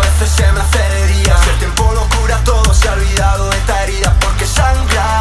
veces se me hace de día. Si el tiempo lo cura todo, se ha olvidado de esta herida porque sangra.